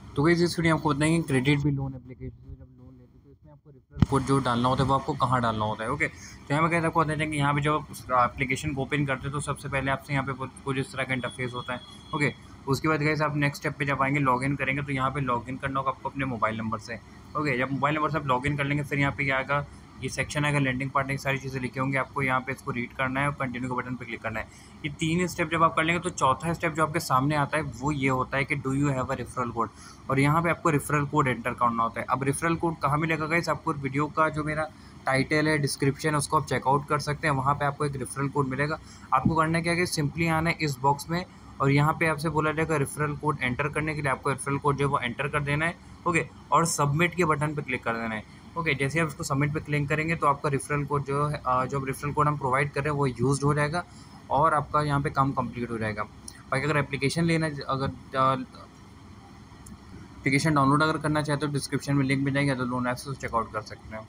तो गाइस इस वीडियो में आपको बताएंगे क्रेडिट भी लोन एप्लीकेशन से जब लोन लेते हो तो इसमें आपको रेफरल कोड जो डालना होता है वो आपको कहाँ डालना होता है। ओके, तो यहाँ पे कहते आपको बताते हैं कि यहाँ पे जब आप एप्लीकेशन को ओपन करते हो तो सबसे पहले आपसे यहाँ पे कुछ इस तरह का इंटरफेस होता है। ओके, उसके बाद गाइस आप नेक्स्ट स्टेप पे जब आएंगे लॉगिन करेंगे तो यहाँ पे लॉगिन करना होगा आपको अपने मोबाइल नंबर से। ओके, जब मोबाइल नंबर से आप लॉगिन कर लेंगे फिर यहाँ पे क्या आएगा, ये सेक्शन आएगा लैंडिंग पार्ट में, सारी चीज़ें लिखी होंगी, आपको यहाँ पे इसको रीड करना है और कंटिन्यू के बटन पे क्लिक करना है। ये 3 स्टेप जब आप कर लेंगे तो चौथा स्टेप जो आपके सामने आता है वो ये होता है कि do you have a referral code, और यहाँ पे आपको रेफरल कोड एंटर करना होता है। अब रेफरल कोड कहाँ मिलेगा गाइस, आपको वीडियो का जो मेरा टाइटल है, डिस्क्रिप्शन है, उसको आप चेकआउट कर सकते हैं, वहाँ पे आपको एक रेफरल कोड मिलेगा। आपको करना क्या है कि सिंपली आना है इस बॉक्स में और यहाँ पे आपसे बोला जाएगा रेफरल कोड एंटर करने के लिए आपको रेफरल कोड जो है वो एंटर कर देना है। ओके, और सबमिट के बटन पे क्लिक कर देना है। ओके, जैसे आप उसको सबमिट पे क्लिक करेंगे तो आपका रेफरल कोड जो है जो रेफरल कोड हम प्रोवाइड कर रहे हैं वो यूज़ हो जाएगा और आपका यहाँ पे काम कंप्लीट हो जाएगा। बाकी अगर एप्लीकेशन लेना, अगर एप्लीकेशन डाउनलोड अगर करना चाहते हो डिस्क्रिप्शन में लिंक मिल जाएगा, तो लोन ऐप से चेकआउट कर सकते हैं।